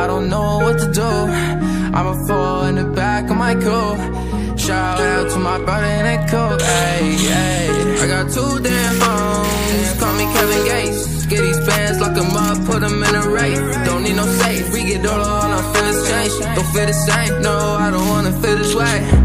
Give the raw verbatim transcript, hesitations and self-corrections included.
I don't know what to do. I'ma fall in the back of my coupe. Shout out to my brother in that coke, ayy, ayy. I got two damn phones, call me Kevin Gates. Get these bands, lock them up, put them in a race. Don't need no safe, we get all on our feel exchange. Don't feel the same, no, I don't wanna feel this way.